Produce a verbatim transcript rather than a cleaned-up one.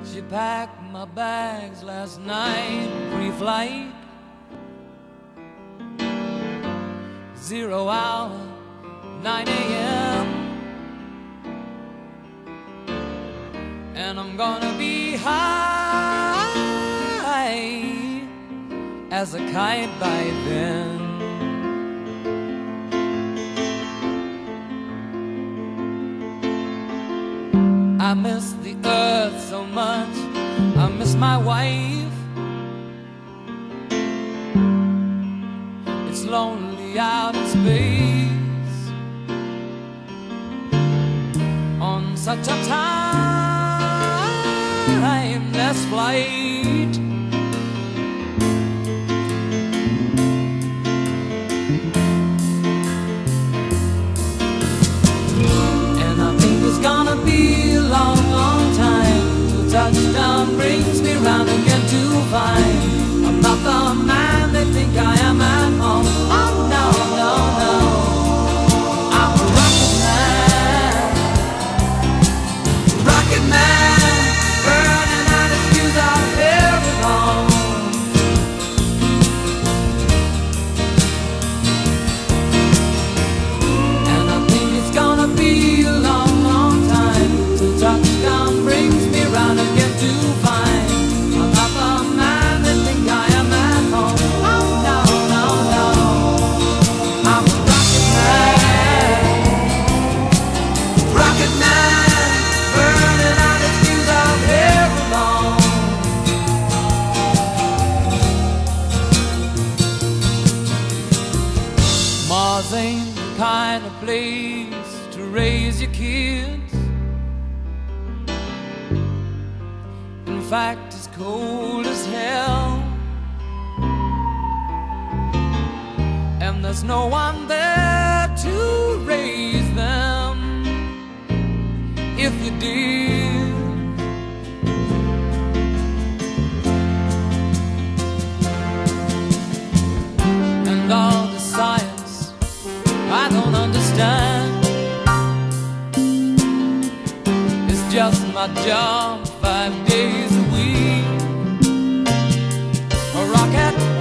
She packed my bags last night, pre-flight, zero hour, nine A M And I'm gonna be high as a kite by then. I miss the earth so much, I miss my wife. It's lonely out in space on such a timeless flight. And I think it's gonna be a long, long time till touchdown brings me round again to find I'm not the man they think I am at home. Oh no, no, no, I'm a rocket man, rocket man, burning out his fuse out here at home. And I think it's gonna be a long, long time till touchdown brings me round again to find I'm not the man they think I am at home. Oh no, no, no, I'm a rocket man, rocket man, burning out his fuse out here alone. Mars ain't the kind of place to raise your kids. In fact, it's cold as hell, and there's no one there to raise them if you did. And all the science I don't understand, it's just my job five days a week. A rocket